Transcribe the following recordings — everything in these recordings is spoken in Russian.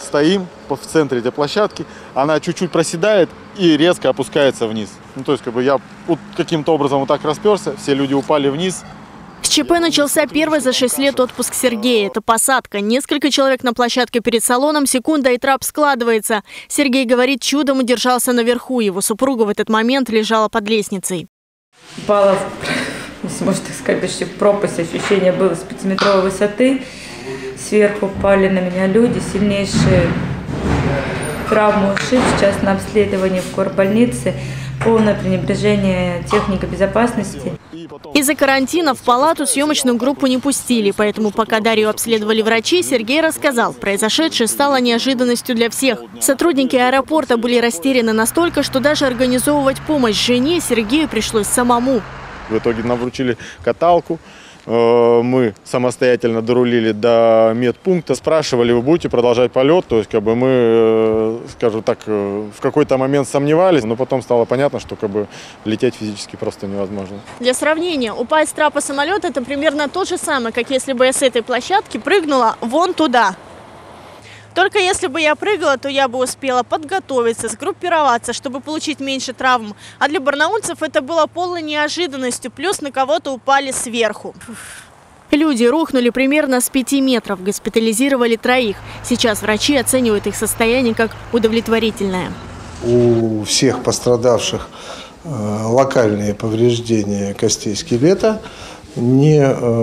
стоим в центре этой площадки, она чуть-чуть проседает и резко опускается вниз. Ну, то есть я вот каким-то образом вот так расперся, все люди упали вниз. С ЧП начался первый за 6 лет отпуск Сергея. Это посадка. Несколько человек на площадке перед салоном, секунда, и трап складывается. Сергей говорит, чудом удержался наверху. Его супруга в этот момент лежала под лестницей. Упала, можно так сказать, почти в пропасть. Ощущение было с 5-метровой высоты. Сверху упали на меня люди, сильнейшие травмы ушиб. Сейчас на обследовании в горбольнице. Полное пренебрежение техникой безопасности. Из-за карантина в палату съемочную группу не пустили, поэтому пока Дарью обследовали врачи, Сергей рассказал, произошедшее стало неожиданностью для всех. Сотрудники аэропорта были растеряны настолько, что даже организовывать помощь жене Сергею пришлось самому. В итоге нам вручили каталку. Мы самостоятельно дорулили до медпункта, спрашивали, вы будете продолжать полет, то есть мы, скажем так, в какой-то момент сомневались, но потом стало понятно, что лететь физически просто невозможно. Для сравнения, упасть с трапа самолета – это примерно то же самое, как если бы я с этой площадки прыгнула вон туда. Только если бы я прыгала, то я бы успела подготовиться, сгруппироваться, чтобы получить меньше травм. А для барнаульцев это было полной неожиданностью, плюс на кого-то упали сверху. Люди рухнули примерно с 5 метров, госпитализировали 3. Сейчас врачи оценивают их состояние как удовлетворительное. У всех пострадавших локальные повреждения костей скелета, не,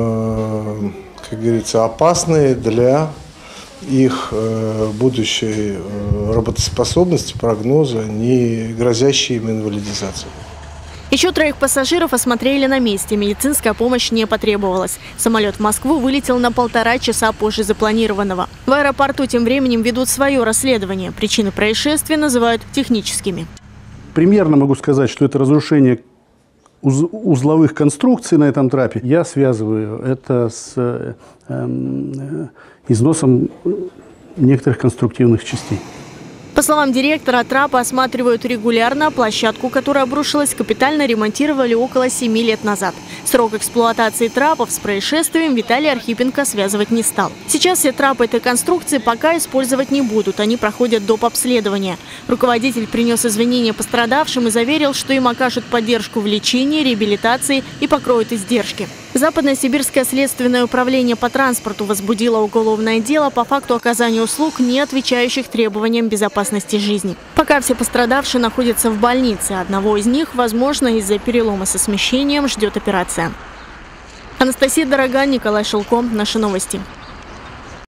как говорится, опасные для их будущей работоспособности, прогноза, не грозящие им инвалидизацией. Еще 3 пассажиров осмотрели на месте. Медицинская помощь не потребовалась. Самолет в Москву вылетел на 1,5 часа позже запланированного. В аэропорту тем временем ведут свое расследование. Причины происшествия называют техническими. Примерно могу сказать, что это разрушение узловых конструкций на этом трапе. Я связываю это с износом некоторых конструктивных частей. По словам директора, трапы осматривают регулярно, площадку, которая обрушилась, капитально ремонтировали около 7 лет назад. Срок эксплуатации трапов с происшествием Виталий Архипенко связывать не стал. Сейчас все трапы этой конструкции пока использовать не будут, они проходят доп. Обследования. Руководитель принес извинения пострадавшим и заверил, что им окажут поддержку в лечении, реабилитации и покроют издержки. Западное сибирское следственное управление по транспорту возбудило уголовное дело по факту оказания услуг, не отвечающих требованиям безопасности жизни. Пока все пострадавшие находятся в больнице. Одного из них, возможно, из-за перелома со смещением, ждет операция. Анастасия Дорогая, Николай Шелко. Наши новости.